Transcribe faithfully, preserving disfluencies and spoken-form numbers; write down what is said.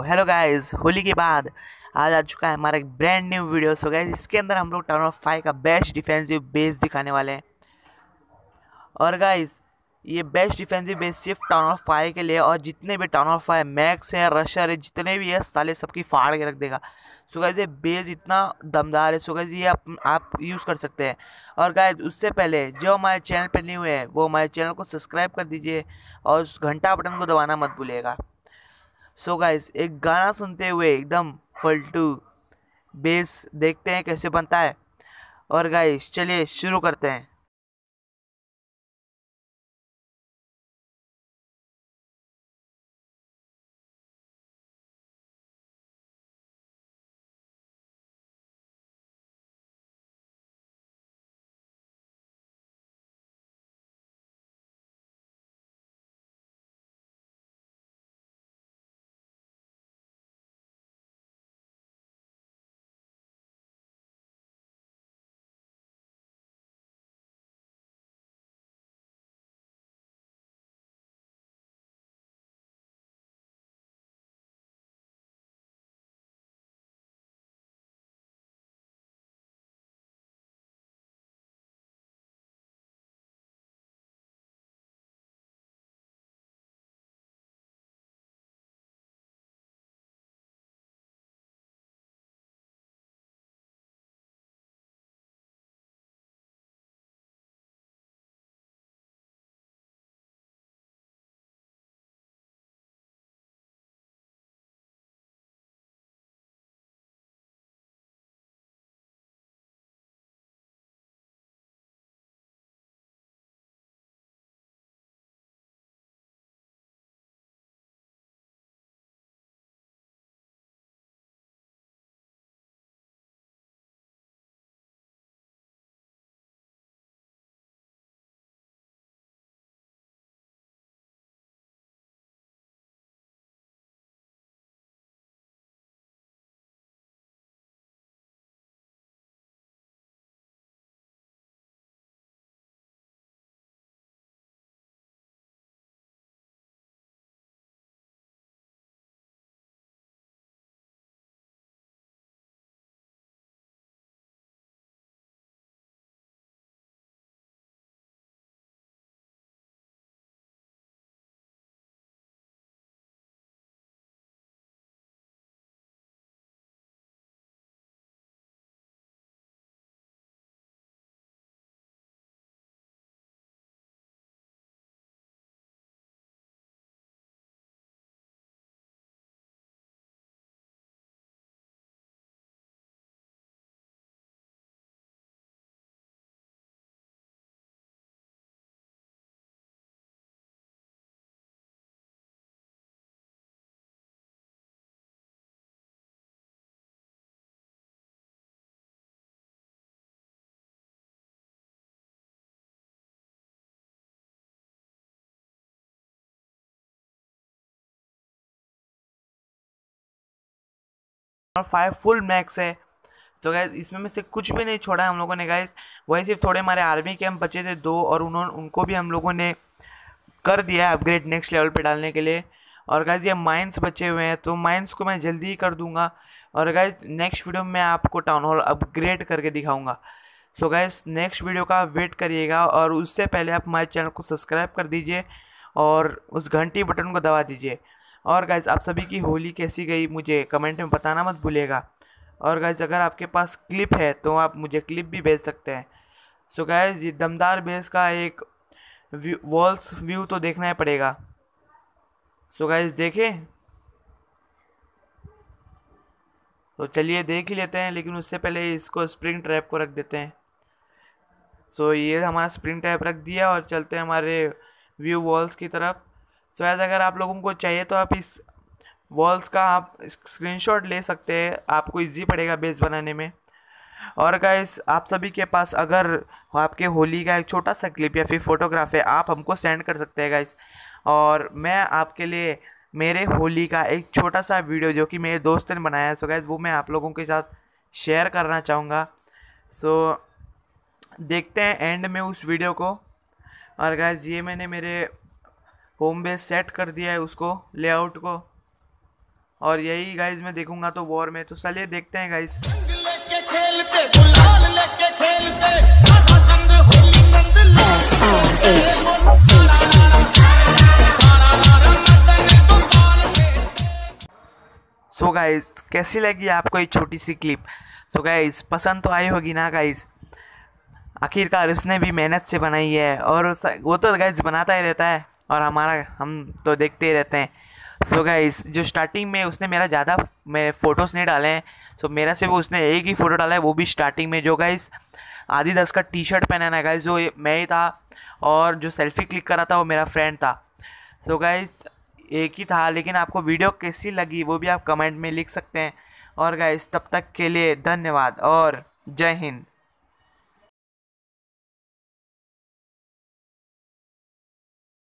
Hello guys, Holi के बाद आज आ चुका है हमारा एक brand new video. So guys, इसके अंदर हम लोग टाउन ऑफ फाइव का बेस्ट डिफेंसिव बेस दिखाने वाले हैं। और गाइस, ये बेस्ट डिफेंसिव बेस सिर्फ टाउन ऑफ फाइव के लिए, और जितने भी टाउन ऑफ फाइव मैक्स है, रशर है, जितने भी है साले सबकी फाड़ के रख देगा। सो गाइस, ये बेस इतना दमदार है। सो गाइस, ये आप आप यूज़ कर सकते हैं। और गाइस, उससे पहले जो हमारे चैनल पर न्यू है वो हमारे चैनल को सब्सक्राइब कर दीजिए और उस घंटा बटन को दबाना मत भूलिएगा। सो गाइस, एक गाना सुनते हुए एकदम फल्टू बेस देखते हैं कैसे बनता है। और गाइस, चलिए शुरू करते हैं। और फाइव फुल मैक्स है। तो गाइस, इसमें में से कुछ भी नहीं छोड़ा है हम लोगों ने गाइस। वही सिर्फ थोड़े हमारे आर्मी के हम बचे थे दो, और उन्होंने उनको भी हम लोगों ने कर दिया है अपग्रेड नेक्स्ट लेवल पे डालने के लिए। और गाइस, ये माइंस बचे हुए हैं, तो माइंस को मैं जल्दी ही कर दूंगा। और गाइस, नेक्स्ट वीडियो में मैं आपको टाउन हॉल अपग्रेड करके दिखाऊंगा। सो गाइस, नेक्स्ट वीडियो का वेट करिएगा, और उससे पहले आप हमारे चैनल को सब्सक्राइब कर दीजिए और उस घंटी बटन को दबा दीजिए। और गाइस, आप सभी की होली कैसी गई मुझे कमेंट में बताना मत भूलिएगा। और गाइस, अगर आपके पास क्लिप है तो आप मुझे क्लिप भी भेज सकते हैं। सो गाइस, ये दमदार बेस का एक वॉल्स व्यू तो देखना ही पड़ेगा। सो गाइस, देखें तो चलिए देख ही लेते हैं, लेकिन उससे पहले इसको स्प्रिंग ट्रैप को रख देते हैं। सो ये हमारा स्प्रिंग ट्रैप रख दिया, और चलते हैं हमारे व्यू वॉल्स की तरफ। सो ऐसा अगर आप लोगों को चाहिए तो आप इस वॉल्स का आप स्क्रीनशॉट ले सकते हैं, आपको इजी पड़ेगा बेस बनाने में। और गाइस, आप सभी के पास अगर आपके होली का एक छोटा सा क्लिप या फिर फोटोग्राफ है, आप हमको सेंड कर सकते हैं गाइस। और मैं आपके लिए मेरे होली का एक छोटा सा वीडियो जो कि मेरे दोस्त ने बनाया है, सो गाइस वो मैं आप लोगों के साथ शेयर करना चाहूँगा। सो देखते हैं एंड में उस वीडियो को। और गाइस, ये मैंने मेरे होम बेस सेट कर दिया है, उसको लेआउट को। और यही गाइज मैं देखूंगा तो वॉर में। तो चलिए देखते हैं गाइज। सो गाइज कैसी लगी आपको ये छोटी सी क्लिप? सो गाइज पसंद तो आई होगी ना गाइज? आखिरकार उसने भी मेहनत से बनाई है और वो तो गाइज बनाता ही रहता है और हमारा हम तो देखते ही रहते हैं। सो गाइज जो स्टार्टिंग में उसने मेरा ज़्यादा मेरे फ़ोटोज़ नहीं डाले हैं, सो मेरा से वो उसने एक ही फ़ोटो डाला है, वो भी स्टार्टिंग में जो गाइज आदिदास का टी शर्ट पहना है गाइज, जो मैं ही था और जो सेल्फी क्लिक करा था वो मेरा फ्रेंड था। सो गाइज एक ही था, लेकिन आपको वीडियो कैसी लगी वो भी आप कमेंट में लिख सकते हैं। और गाइज तब तक के लिए धन्यवाद और जय हिंद।